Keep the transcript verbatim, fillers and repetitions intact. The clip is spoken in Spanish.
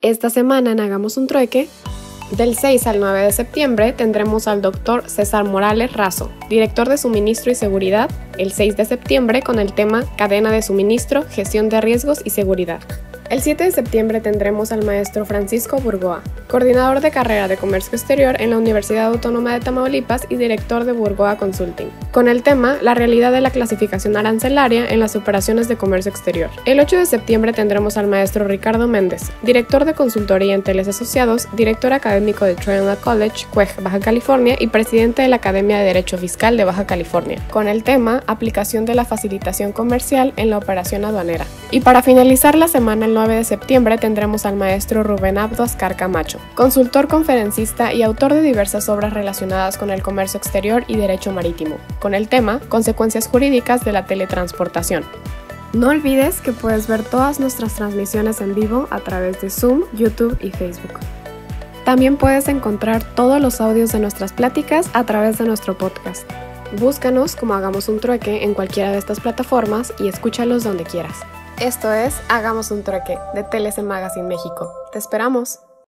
Esta semana en Hagamos un Trueque, del seis al nueve de septiembre, tendremos al doctor César Morales Razo, director de Suministro y Seguridad, el seis de septiembre con el tema Cadena de Suministro, Gestión de Riesgos y Seguridad. El siete de septiembre tendremos al maestro Francisco Burgoa, coordinador de carrera de Comercio Exterior en la Universidad Autónoma de Tamaulipas y director de Burgoa Consulting, con el tema La realidad de la clasificación arancelaria en las operaciones de comercio exterior. El ocho de septiembre tendremos al maestro Ricardo Méndez, director de consultoría en Teles Asociados, director académico de Trinidad College, C U E G, Baja California y presidente de la Academia de Derecho Fiscal de Baja California, con el tema Aplicación de la facilitación comercial en la operación aduanera. Y para finalizar la semana, el nueve de septiembre tendremos al maestro Rubén Abdo Ascar Camacho, consultor, conferencista y autor de diversas obras relacionadas con el comercio exterior y derecho marítimo, con el tema Consecuencias jurídicas de la teletransportación. No olvides que puedes ver todas nuestras transmisiones en vivo a través de Zoom, YouTube y Facebook. También puedes encontrar todos los audios de nuestras pláticas a través de nuestro podcast. Búscanos como Hagamos un Trueque en cualquiera de estas plataformas y escúchalos donde quieras. Esto es Hagamos un Trueque, de T L C Magazine México. ¡Te esperamos!